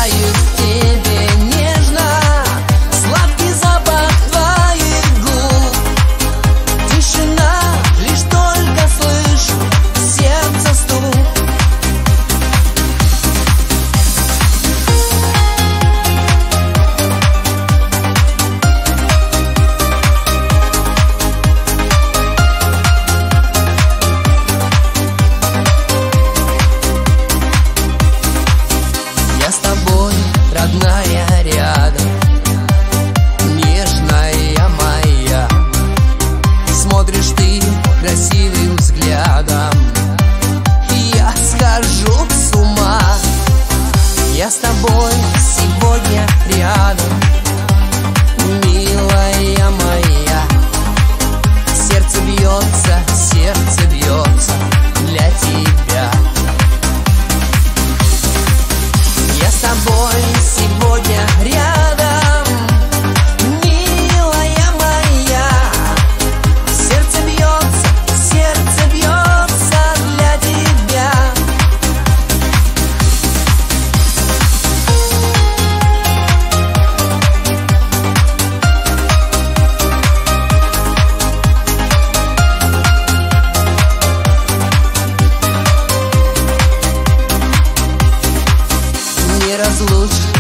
прижаюсь к тебе нежно, сладкий запах твоих губ. Тишина, лишь только слышу сердце стук. Я с тобой, родная, рядом, нежная моя. Смотришь ты красивым взглядом, я схожу с ума. Я с тобой сегодня рядом, милая моя. Сердце бьется для тебя. Я с тобой сегодня рядом, милая моя. Сердце бьется для тебя. Не разлучишь